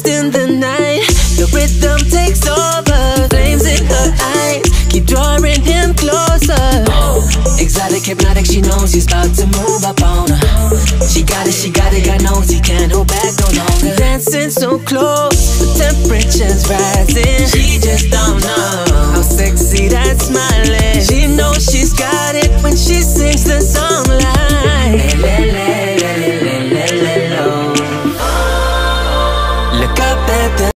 lost in the night. The rhythm takes over, flames in her eyes keep drawing him closer. Exotic, hypnotic, she knows he's about to move up on her. She got it, God knows he can't hold back no longer. Dancing so close, the temperature's rising.